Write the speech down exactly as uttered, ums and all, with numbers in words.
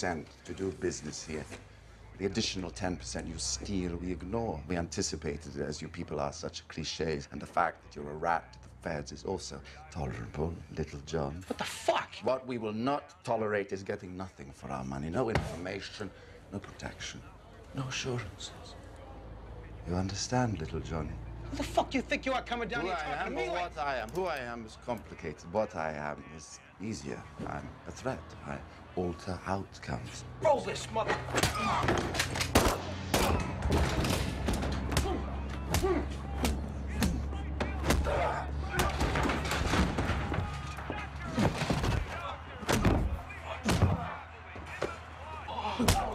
percent to do business here. The additional ten percent you steal, we ignore. We anticipated it, as you people are such cliches. And the fact that you're a rat to the feds is also tolerable, Little John. What the fuck? What we will not tolerate is getting nothing for our money. No information, no protection, no assurances. You understand, Little Johnny? Who the fuck do you think you are coming down Who here I talking am, to me or like... what I am. Who I am is complicated. What I am is easier. I'm a threat. I alter outcomes. Roll this, mother... Oh.